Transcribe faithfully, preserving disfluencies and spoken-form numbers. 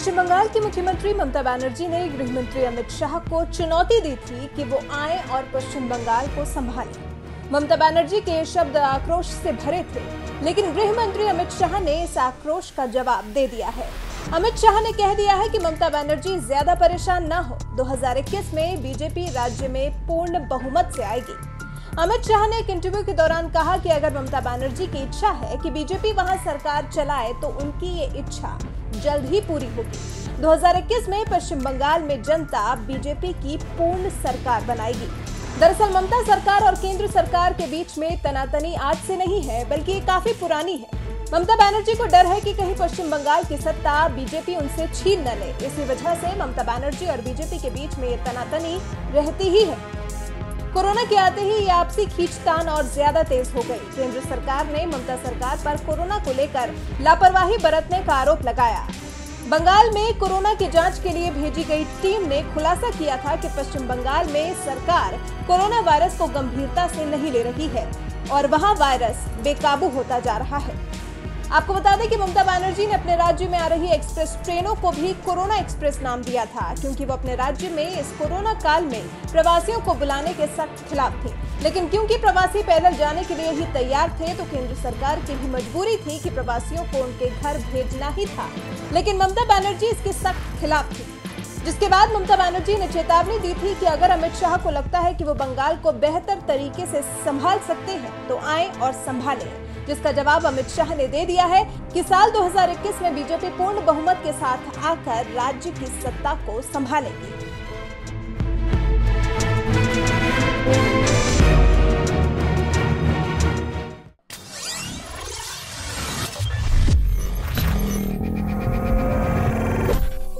पश्चिम बंगाल की मुख्यमंत्री ममता बनर्जी ने गृह मंत्री अमित शाह को चुनौती दी थी कि वो आए और पश्चिम बंगाल को संभालें। ममता बनर्जी के शब्द आक्रोश से भरे थे, लेकिन गृह मंत्री अमित शाह ने इस आक्रोश का जवाब दे दिया है। अमित शाह ने कह दिया है कि ममता बनर्जी ज्यादा परेशान न हो, दो हज़ार इक्कीस में बीजेपी राज्य में पूर्ण बहुमत से आएगी। अमित शाह ने एक इंटरव्यू के दौरान कहा कि अगर ममता बनर्जी की इच्छा है कि बीजेपी वहां सरकार चलाए तो उनकी ये इच्छा जल्द ही पूरी होगी। दो हज़ार इक्कीस में पश्चिम बंगाल में जनता बीजेपी की पूर्ण सरकार बनाएगी। दरअसल ममता सरकार और केंद्र सरकार के बीच में तनातनी आज से नहीं है, बल्कि ये काफी पुरानी है। ममता बनर्जी को डर है कि कहीं पश्चिम बंगाल की सत्ता बीजेपी उनसे छीन न ले। इसी वजह से ममता बनर्जी और बीजेपी के बीच में ये तनातनी रहती ही है। कोरोना के आते ही ये आपसी खींचतान और ज्यादा तेज हो गई। केंद्र सरकार ने ममता सरकार पर कोरोना को लेकर लापरवाही बरतने का आरोप लगाया। बंगाल में कोरोना की जांच के लिए भेजी गई टीम ने खुलासा किया था कि पश्चिम बंगाल में सरकार कोरोना वायरस को गंभीरता से नहीं ले रही है और वहां वायरस बेकाबू होता जा रहा है। आपको बता दें कि ममता बनर्जी ने अपने राज्य में आ रही एक्सप्रेस ट्रेनों को भी कोरोना एक्सप्रेस नाम दिया था, क्योंकि वो अपने राज्य में इस कोरोना काल में प्रवासियों को बुलाने के सख्त खिलाफ थे। लेकिन क्योंकि प्रवासी पैदल जाने के लिए ही तैयार थे, तो केंद्र सरकार की भी मजबूरी थी कि प्रवासियों को उनके घर भेजना ही था। लेकिन ममता बनर्जी इसके सख्त खिलाफ थी, जिसके बाद ममता बनर्जी ने चेतावनी दी थी कि अगर अमित शाह को लगता है कि वो बंगाल को बेहतर तरीके से संभाल सकते हैं तो आए और संभालें। जिसका जवाब अमित शाह ने दे दिया है कि साल दो हज़ार इक्कीस में बीजेपी पूर्ण बहुमत के साथ आकर राज्य की सत्ता को संभालेगी।